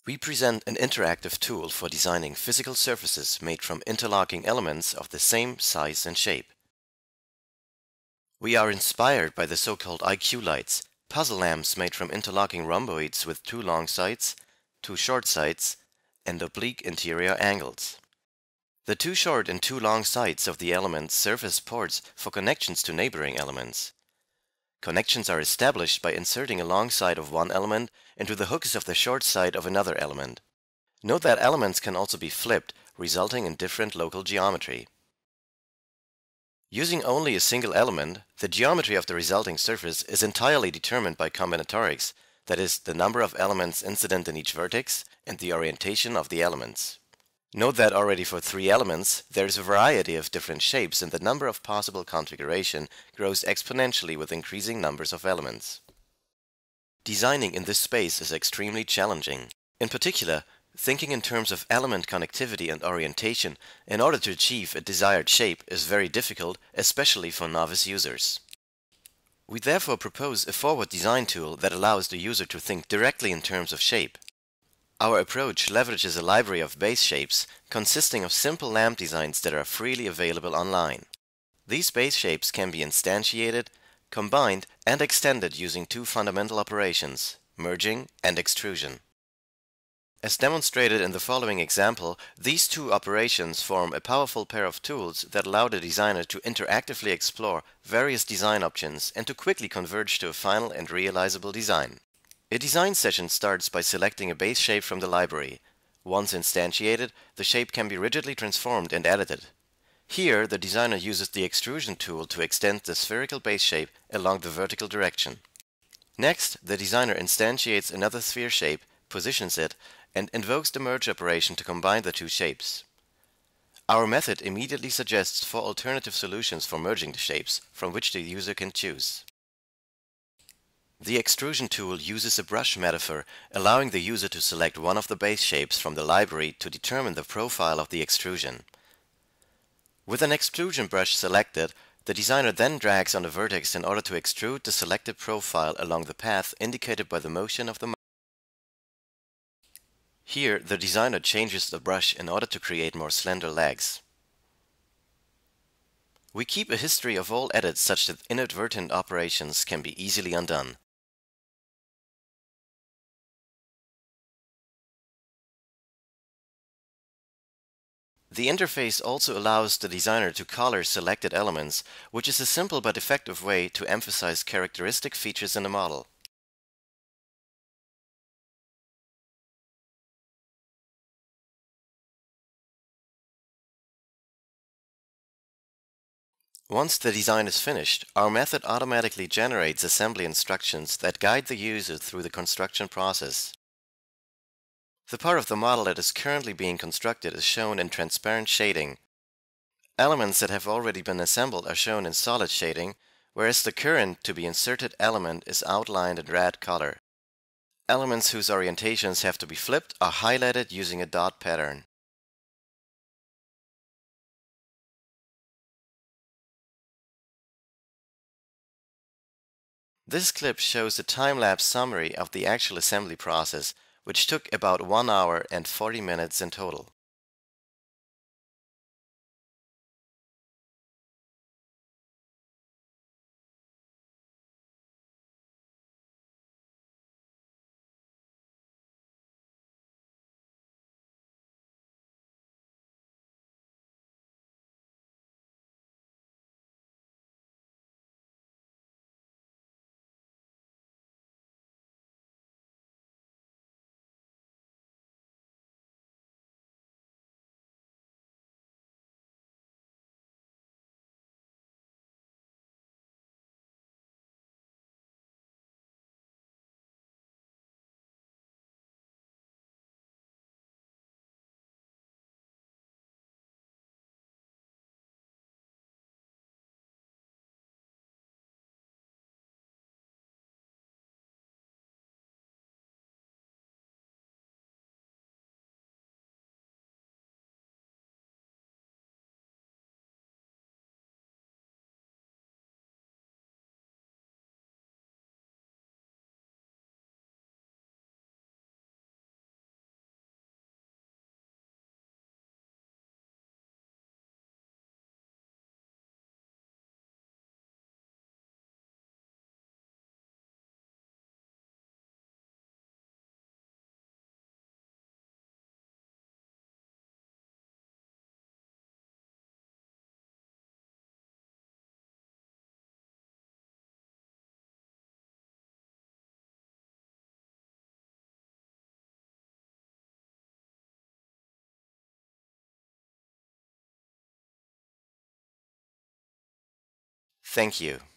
We present an interactive tool for designing physical surfaces made from interlocking elements of the same size and shape. We are inspired by the so-called IQ lights, puzzle lamps made from interlocking rhomboids with two long sides, two short sides, and oblique interior angles. The two short and two long sides of the elements serve as ports for connections to neighboring elements. Connections are established by inserting a long side of one element into the hooks of the short side of another element. Note that elements can also be flipped, resulting in different local geometry. Using only a single element, the geometry of the resulting surface is entirely determined by combinatorics, that is, the number of elements incident in each vertex and the orientation of the elements. Note that already for three elements, there is a variety of different shapes and the number of possible configuration grows exponentially with increasing numbers of elements. Designing in this space is extremely challenging. In particular, thinking in terms of element connectivity and orientation in order to achieve a desired shape is very difficult, especially for novice users. We therefore propose a forward design tool that allows the user to think directly in terms of shape. Our approach leverages a library of base shapes consisting of simple lamp designs that are freely available online. These base shapes can be instantiated, combined, and extended using two fundamental operations, merging and extrusion. As demonstrated in the following example, these two operations form a powerful pair of tools that allow the designer to interactively explore various design options and to quickly converge to a final and realizable design. A design session starts by selecting a base shape from the library. Once instantiated, the shape can be rigidly transformed and edited. Here, the designer uses the extrusion tool to extend the spherical base shape along the vertical direction. Next, the designer instantiates another sphere shape, positions it, and invokes the merge operation to combine the two shapes. Our method immediately suggests four alternative solutions for merging the shapes, from which the user can choose. The extrusion tool uses a brush metaphor, allowing the user to select one of the base shapes from the library to determine the profile of the extrusion. With an extrusion brush selected, the designer then drags on the vertex in order to extrude the selected profile along the path indicated by the motion of the mouse. Here, the designer changes the brush in order to create more slender legs. We keep a history of all edits such that inadvertent operations can be easily undone. The interface also allows the designer to color selected elements, which is a simple but effective way to emphasize characteristic features in a model. Once the design is finished, our method automatically generates assembly instructions that guide the user through the construction process. The part of the model that is currently being constructed is shown in transparent shading. Elements that have already been assembled are shown in solid shading, whereas the current to be inserted element is outlined in red color. Elements whose orientations have to be flipped are highlighted using a dot pattern. This clip shows a time-lapse summary of the actual assembly process, which took about 1 hour and 40 minutes in total. Thank you.